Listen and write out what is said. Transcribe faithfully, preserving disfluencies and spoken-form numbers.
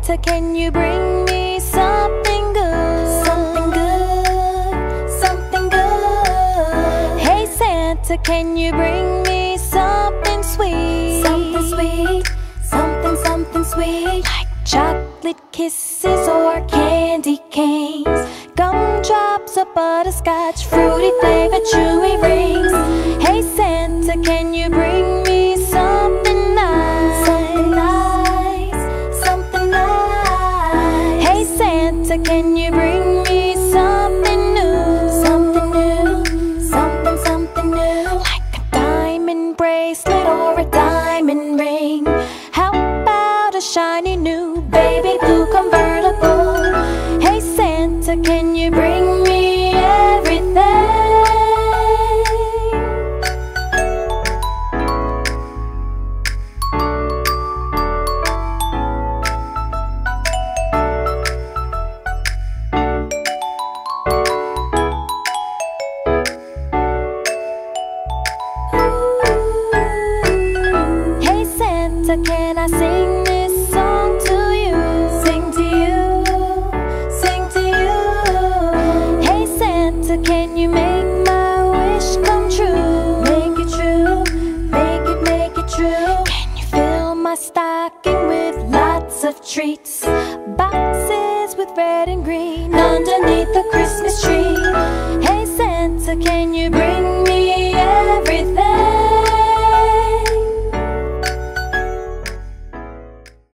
Santa, can you bring me something good? Something good, something good. Hey Santa, can you bring me something sweet? Something sweet, something, something sweet. Like chocolate kisses or candy canes, gumdrops or butterscotch, fruity flavored chewy rings. Hey Santa, can you bring me something nice? Something nice, something nice. Hey Santa, can you bring me something new? Something new, something, something new. Like a diamond bracelet or a diamond ring. How about a shiny new baby blue convertible? Hey Santa, can you bring me everything? Hey Santa, can I sing this song to you? Sing to you, sing to you. Hey Santa, can you make my wish come true? Make it true, make it, make it true. Can you fill my stocking with lots of treats? Boxes with red and green underneath the Christmas tree. Hey Santa, can you bring